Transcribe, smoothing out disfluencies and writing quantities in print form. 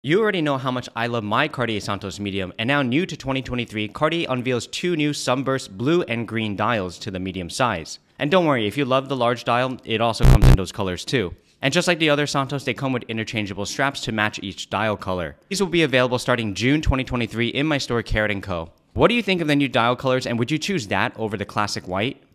You already know how much I love my Cartier Santos medium, and now new to 2023, Cartier unveils two new sunburst blue and green dials to the medium size. And don't worry, if you love the large dial, it also comes in those colors too. And just like the other Santos, they come with interchangeable straps to match each dial color. These will be available starting June 2023 in my store Carat Co. What do you think of the new dial colors, and would you choose that over the classic white?